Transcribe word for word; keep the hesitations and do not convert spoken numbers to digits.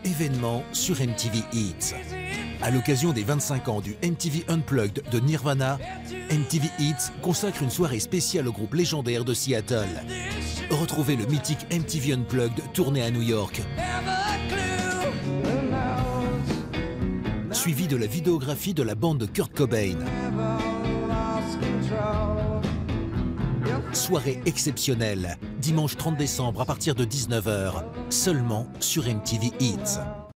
Événement sur M T V Hits. À l'occasion des vingt-cinq ans du M T V Unplugged de Nirvana, M T V Hits consacre une soirée spéciale au groupe légendaire de Seattle. Retrouvez le mythique M T V Unplugged tourné à New York, suivi de la vidéographie de la bande de Kurt Cobain. Soirée exceptionnelle, dimanche trente décembre à partir de dix-neuf heures, seulement sur M T V Hits.